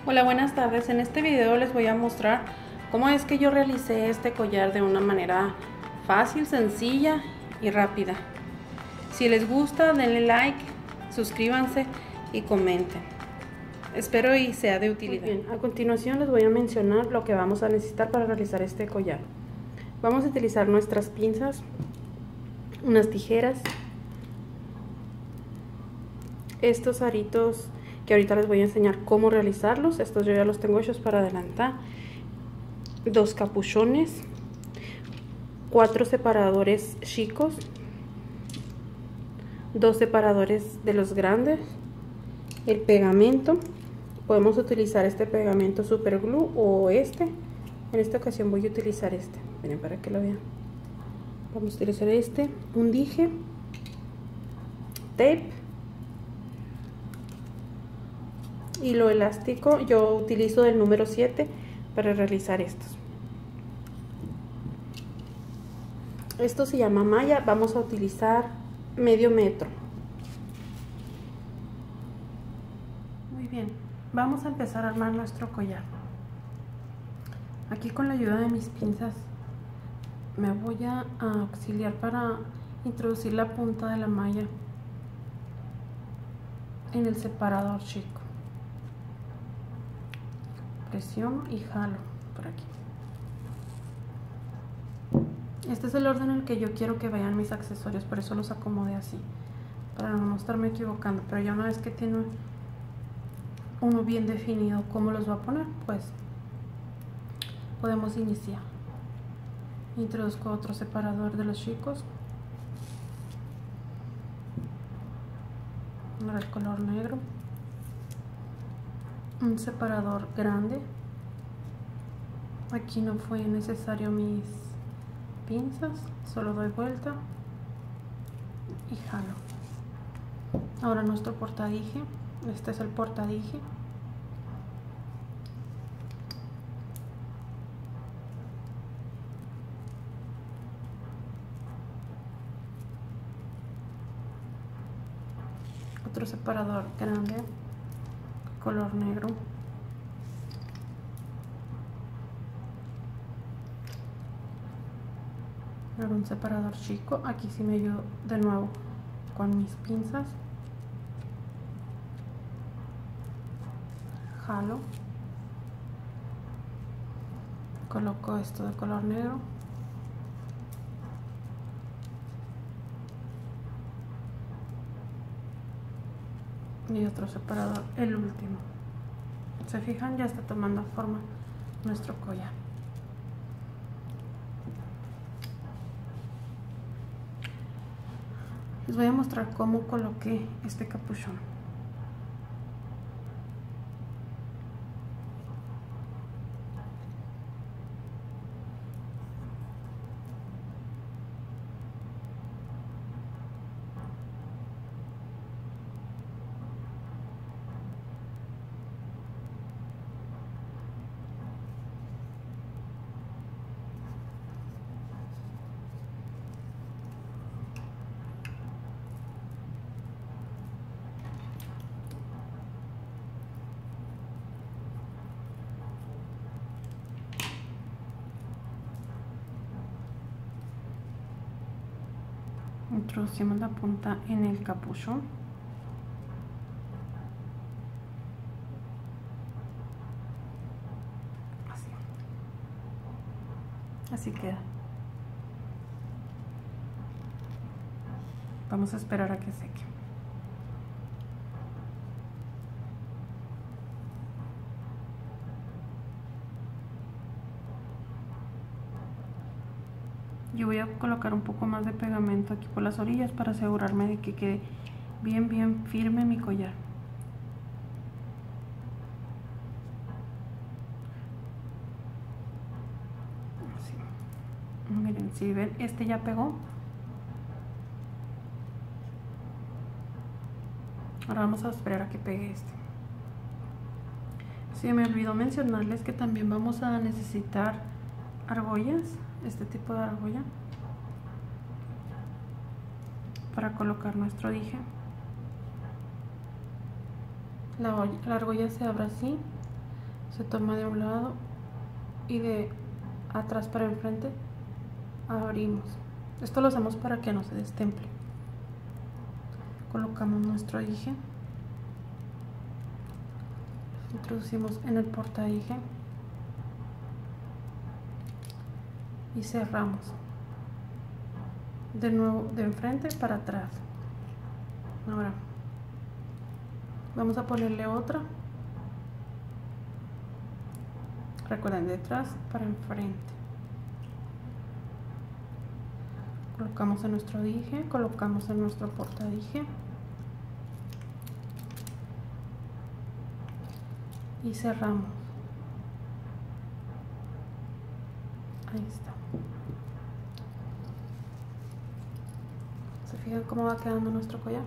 Hola, buenas tardes. En este video les voy a mostrar cómo es que yo realicé este collar de una manera fácil, sencilla y rápida. Si les gusta, denle like, suscríbanse y comenten. Espero y sea de utilidad. Muy bien, a continuación les voy a mencionar lo que vamos a necesitar para realizar este collar. Vamos a utilizar nuestras pinzas, unas tijeras, estos aritos que ahorita les voy a enseñar cómo realizarlos. Estos yo ya los tengo hechos para adelantar. 2 capuchones, 4 separadores chicos, 2 separadores de los grandes, el pegamento. Podemos utilizar este pegamento super glue o este. En esta ocasión voy a utilizar este. Miren, para que lo vean. Vamos a utilizar este, un dije, tape, hilo elástico. Yo utilizo el número 7 para realizar estos. Esto se llama malla. Vamos a utilizar medio metro. Muy bien, vamos a empezar a armar nuestro collar. Aquí con la ayuda de mis pinzas me voy a auxiliar para introducir la punta de la malla en el separador chico. Presiono y jalo por aquí. Este es el orden en el que yo quiero que vayan mis accesorios, por eso los acomodé así, para no estarme equivocando. Pero ya una vez que tiene uno bien definido cómo los va a poner, pues podemos iniciar. Introduzco otro separador de los chicos, el color negro, un separador grande. Aquí no fue necesario mis pinzas, solo doy vuelta y jalo. Ahora nuestro portadije, este es el portadije. Otro separador grande, color negro. Ahora un separador chico. Aquí sí me ayudo de nuevo con mis pinzas. Jalo. Coloco esto de color negro. Y otro separador, el último. Se fijan, ya está tomando forma nuestro collar. Les voy a mostrar cómo coloqué este capuchón. Introducimos la punta en el capuchón. Así queda. Vamos a esperar a que seque. Yo voy a colocar un poco más de pegamento aquí por las orillas para asegurarme de que quede bien firme mi collar. Así. Miren, si ven, este ya pegó. Ahora vamos a esperar a que pegue este. Sí, me olvidó mencionarles que también vamos a necesitar argollas, este tipo de argolla, para colocar nuestro dije. La argolla se abre así Se toma de un lado y de atrás para enfrente abrimos. Esto lo hacemos para que no se destemple. Colocamos nuestro dije, introducimos en el portadije y cerramos de nuevo de enfrente para atrás. Ahora vamos a ponerle otra, recuerden, de atrás para enfrente. Colocamos en nuestro dije, colocamos en nuestro portadije y cerramos. Ahí está. ¿Se fijan cómo va quedando nuestro collar?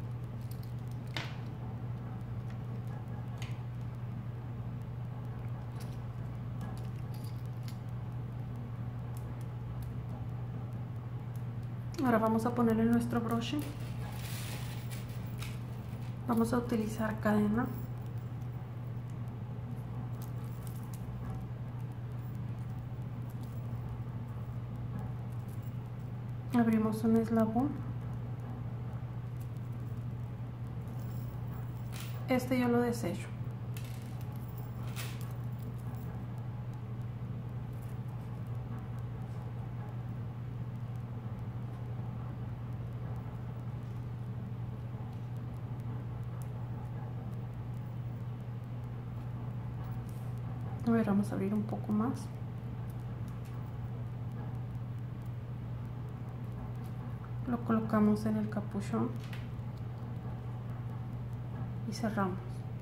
Ahora vamos a ponerle nuestro broche. Vamos a utilizar cadena. Abrimos un eslabón. Este yo lo desecho. A ver, vamos a abrir un poco más. Lo colocamos en el capuchón y cerramos.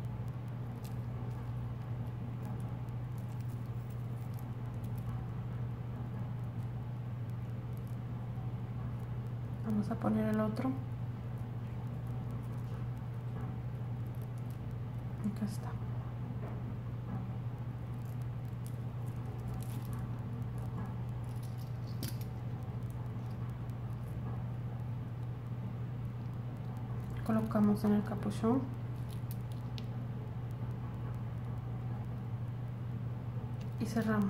Vamos a poner el otro. Acá está. Colocamos en el capuchón y cerramos.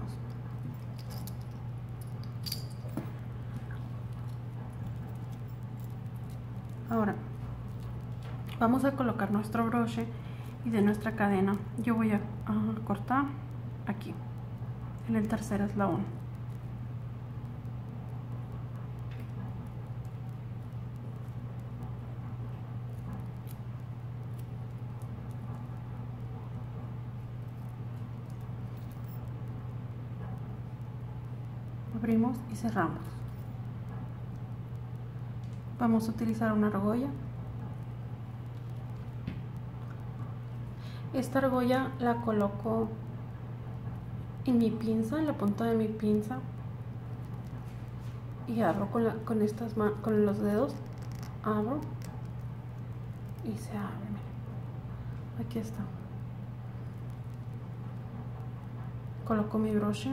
Ahora vamos a colocar nuestro broche y de nuestra cadena yo voy a cortar aquí en el tercer eslabón. Abrimos y cerramos. Vamos a utilizar una argolla. Esta argolla la coloco en mi pinza, en la punta de mi pinza, y abro con los dedos, abro y se abre. Miren. Aquí está. Coloco mi broche.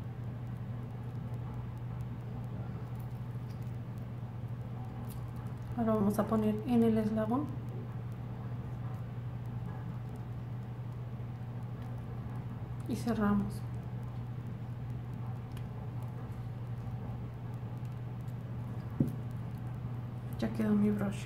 Ahora vamos a poner en el eslabón y cerramos. Ya quedó mi broche.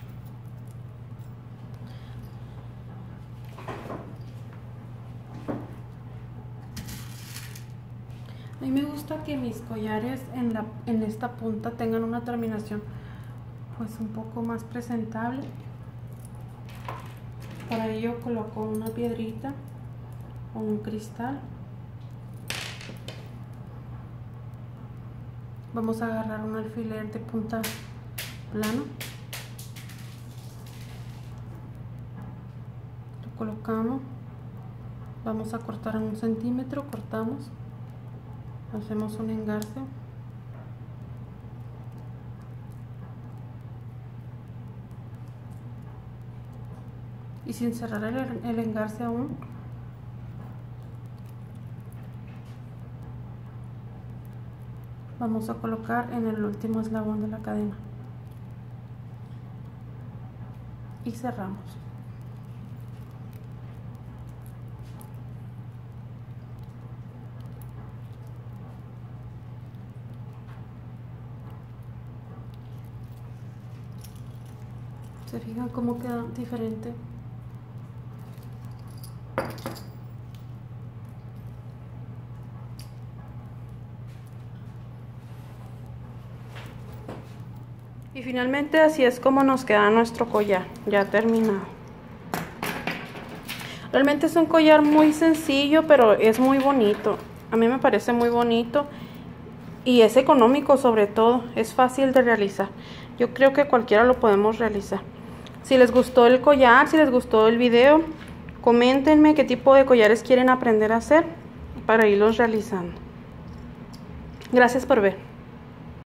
A mí me gusta que mis collares en esta punta tengan una terminación pues un poco más presentable. Para ello coloco una piedrita o un cristal. Vamos a agarrar un alfiler de punta plana, lo colocamos, vamos a cortar en 1 centímetro, cortamos, hacemos un engarce. Y sin cerrar el engarce aún, vamos a colocar en el último eslabón de la cadena y cerramos. Se fijan cómo queda diferente. Y finalmente así es como nos queda nuestro collar, ya terminado. Realmente es un collar muy sencillo, pero es muy bonito. A mí me parece muy bonito y es económico sobre todo, es fácil de realizar. Yo creo que cualquiera lo podemos realizar. Si les gustó el collar, si les gustó el video, coméntenme qué tipo de collares quieren aprender a hacer para irlos realizando. Gracias por ver.